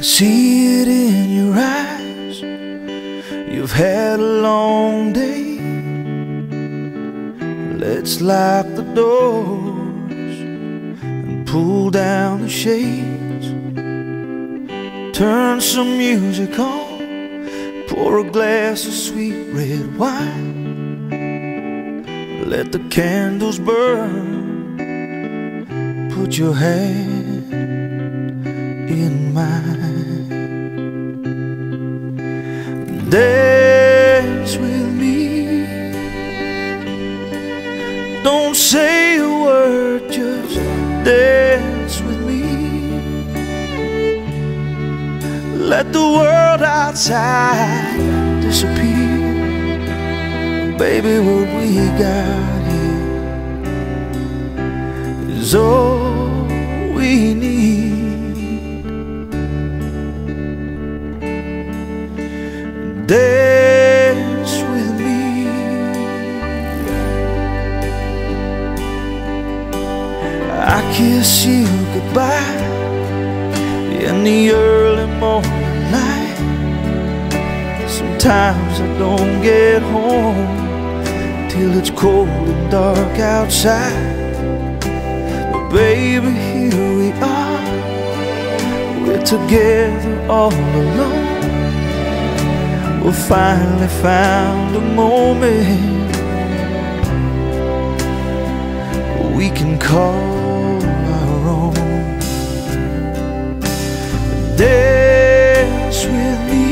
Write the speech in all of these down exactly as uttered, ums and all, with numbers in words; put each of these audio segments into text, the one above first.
see it in your eyes. You've had a long day. Let's lock the doors and pull down the shades. Turn some music on, pour a glass of sweet red wine. Let the candles burn, put your hand in mine. Dance with me. Don't say a word, just dance with me. Let the world outside disappear. Baby, what we got here is all we need. Dance with me. I kiss you goodbye in the early morning light. Sometimes I don't get home till it's cold and dark outside. But baby, here we are, we're together all alone. We finally found a moment we can call our own. Dance with me.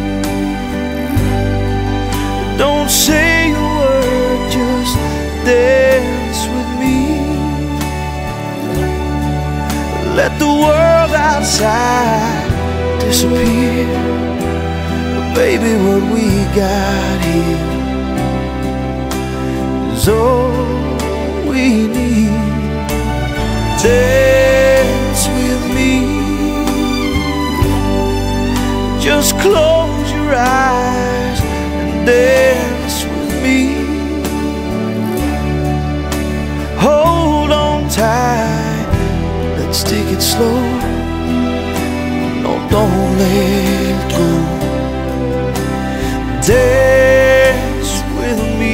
Don't say a word, just dance with me. Let the world outside disappear. Baby, what we got here is all we need. Dance with me. Just close your eyes and dance with me. Hold on tight, let's take it slow. No, don't let go. Dance with me.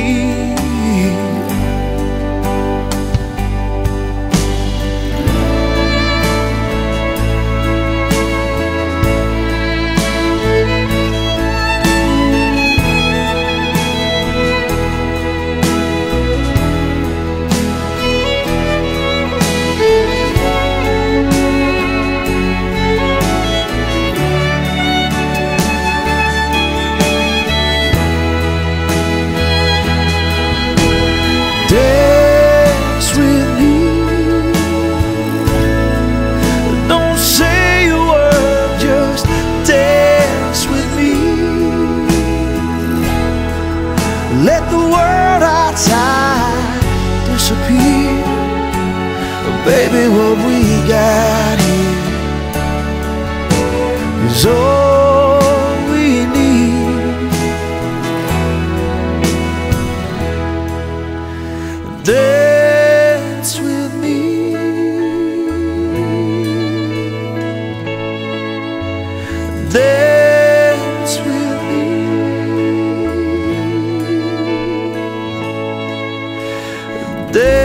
Dance with me. Don't say a word, just dance with me. Let the world outside disappear. Baby, what we got here is all we need. Dance with me. Dance with me. Dance